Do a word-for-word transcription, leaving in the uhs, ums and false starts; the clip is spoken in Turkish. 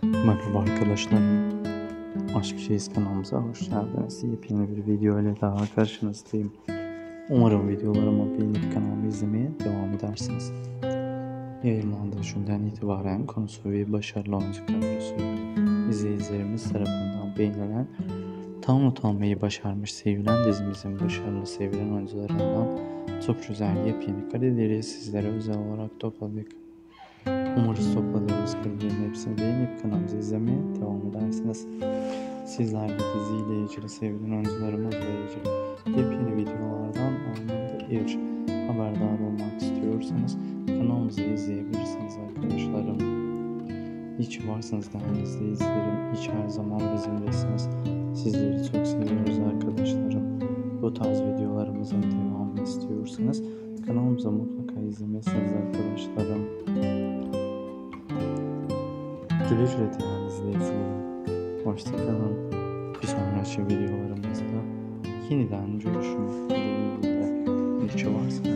Merhaba arkadaşlarım. Aşk Şeyiz kanalımıza hoş geldiniz. Yepyeni bir video ile daha karşınızdayım. Umarım videolarımı beğenip kanalımı izlemeye devam edersiniz. Yayınlandığı günden itibaren konusu ve başarılı oyuncu kadrosu izleyicilerimiz tarafından beğenilen, tam utanmayı başarmış sevilen dizimizin başarılı sevilen oyuncularından çok güzel yepyeni kareleri sizlere özel olarak topladık. Umarız topladığımız karelerin hepsini beğenip kanalımızı izlemeye devam edersiniz. Sizler de diziyle ilgili sevilen oyuncularımızla ilgili yepyeni videolardan anında ilk haberdar olmak istiyorsanız kanalımızı izleyebilirsiniz arkadaşlarım. İyi ki varsınız değerli izleyicilerim. İyi ki her zaman bizimlesiniz. Sizleri çok seviyoruz arkadaşlarım. Bu tarz videolarımızın devamını istiyorsanız kanalımıza mutlaka izlemesiniz arkadaşlarım. Güle güle değerli izleyicilerim. Hoşçakalın. Bir sonraki videolarımızda yeniden görüşmek dileğiyle. İyi ki varsınız.